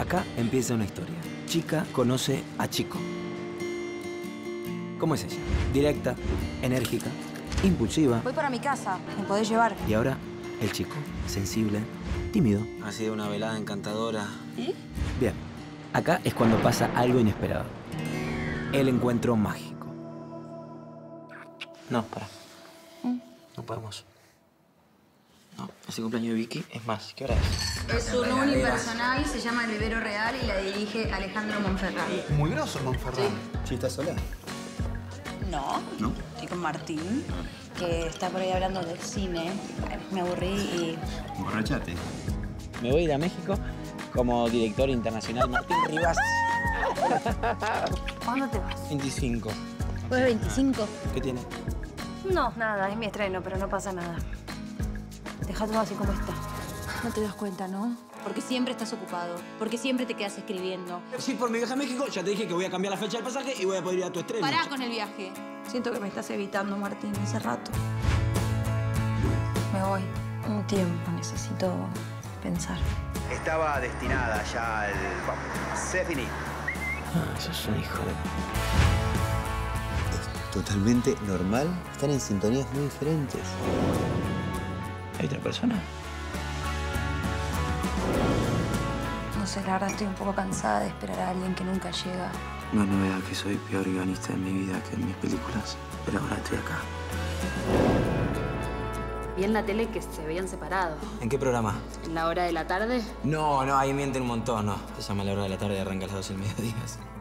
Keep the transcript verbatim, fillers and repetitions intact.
Acá empieza una historia. Chica conoce a chico. ¿Cómo es ella? Directa, enérgica, impulsiva. Voy para mi casa, me podés llevar. Y ahora, el chico, sensible, tímido. Ha sido una velada encantadora. ¿Eh? Bien, acá es cuando pasa algo inesperado. El encuentro mágico. No, para. No podemos. No, es el cumpleaños de Vicky. Es más, ¿qué hora es? Es un unipersonal, se llama El Vivero Real y la dirige Alejandro Monferrán. Muy grosso, Monferrán. ¿Sí estás sola? No, ¿No? estoy con Martín, que está por ahí hablando del cine. Me aburrí y... Emborrachate. Me voy a ir a México como director internacional Martín Rivas. ¿Cuándo te vas? veinticinco. ¿Jueves veinticinco? ¿Qué tiene? No, nada, es mi estreno, pero no pasa nada. Deja todo así como está. No te das cuenta, ¿no? Porque siempre estás ocupado, porque siempre te quedas escribiendo. Sí, por mi viaje a México ya te dije que voy a cambiar la fecha del pasaje y voy a poder ir a tu estreno. Pará con el viaje. Siento que me estás evitando, Martín, hace rato. Me voy. Un tiempo, necesito pensar. Estaba destinada ya al... Se finí. Ah, eso es un hijo de... Es totalmente normal estar en sintonías muy diferentes. ¿Hay otra persona? No sé, la verdad estoy un poco cansada de esperar a alguien que nunca llega. No es novedad que soy peor guionista en mi vida que en mis películas, pero ahora estoy acá. Vi en la tele que se habían separado. ¿En qué programa? ¿En la hora de la tarde? No, no, ahí mienten un montón, no. Se llama La Hora de la Tarde y arranca a las doce del mediodía.